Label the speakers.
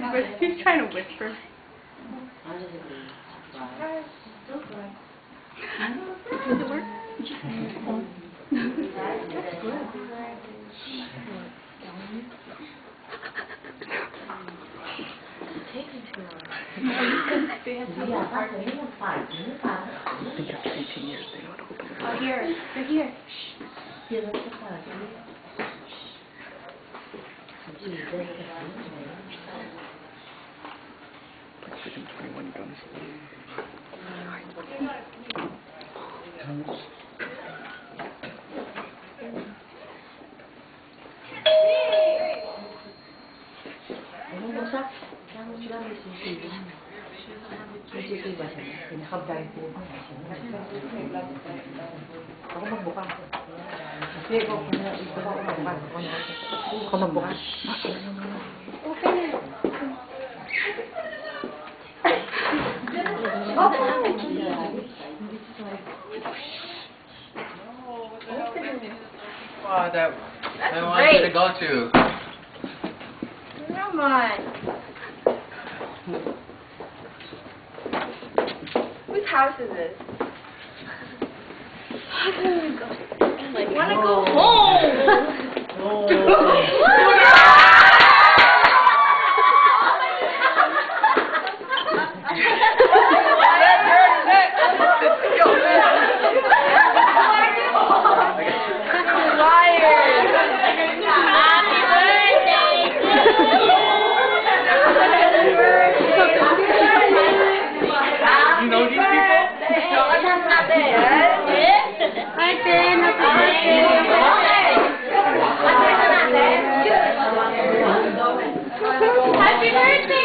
Speaker 1: He's trying to whisper. Does it work?
Speaker 2: I think after 18 years they know how to open it.
Speaker 1: Oh, here. They're here.
Speaker 2: Like freaking 21 guns.
Speaker 3: Wow, that I want you to go to.
Speaker 1: Come on. Whose house is this? I want to go
Speaker 3: You know these people?
Speaker 1: Happy birthday!